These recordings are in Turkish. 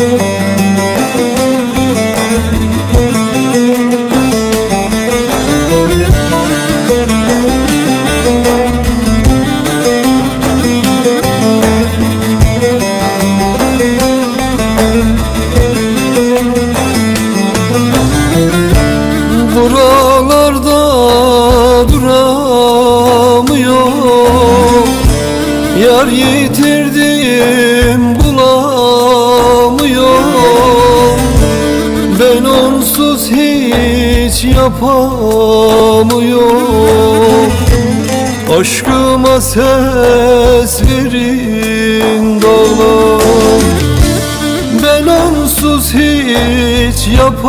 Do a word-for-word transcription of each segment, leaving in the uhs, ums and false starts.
Buralarda duramıyor, yar yitirdim bulamıyor. Ben onsuz hiç yapamıyorum. Aşkıma ses verin dağlar. Ben onsuz hiç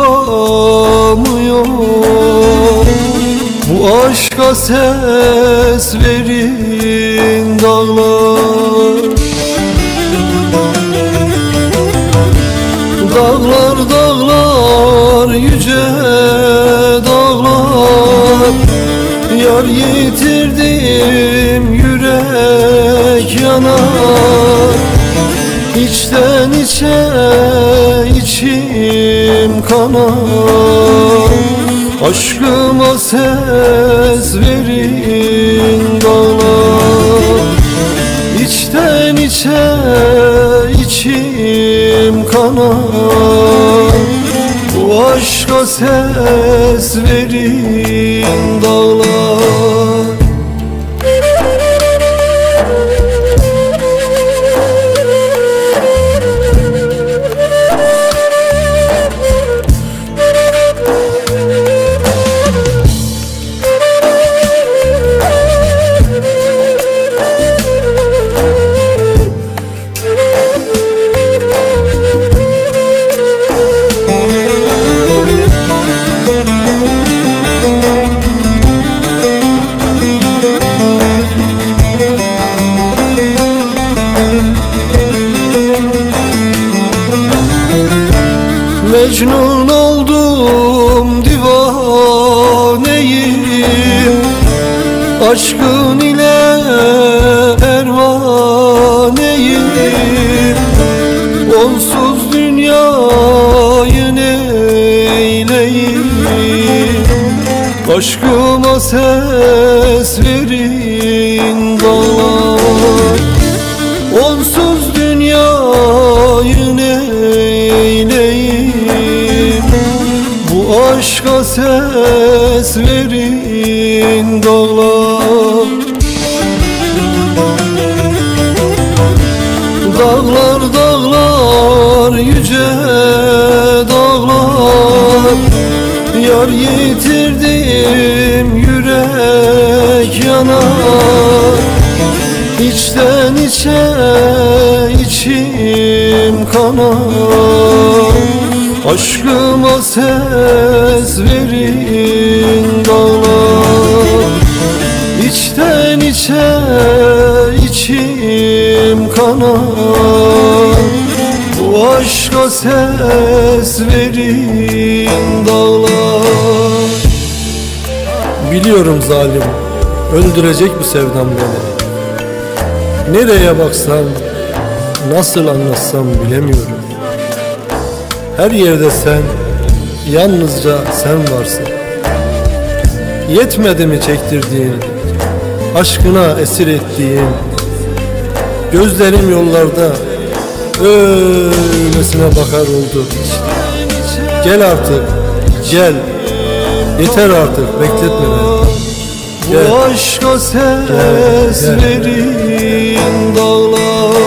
yapamıyorum. Bu aşka ses verin dağlar. Dağlar dağlar yüce dağlar, yar yitirdim yürek yanar. İçten içe içim kanar. Aşkıma ses verin dağlar. İçten içe içim kanar. Bu aşka ses verin dağlar. Mecnun oldum divaneyim, aşkın ile pervaneyim. Onsuz dünyayı neyleyim? Aşkıma ses verin dağlar. Onsuz dünyayı neyleyim? Bu aşka ses verin dağlar. Dağlar dağlar yüce dağlar, yar yitirdim yürek yanar. İçten içe içim kanar. Aşkıma ses verin dağlar. İçten içe içim kanar. Bu aşka ses verin dağlar. Biliyorum zalim, öldürecek bu sevdam beni. Nereye baksam, nasıl anlatsam bilemiyorum. Her yerde sen, yalnızca sen varsın. Yetmedi mi çektirdiğin, aşkına esir ettiğin? Gözlerim yollarda öylesine bakar oldu. Gel artık, gel. Yeter artık, bekletme beni. Bu aşka ses verin dağlar.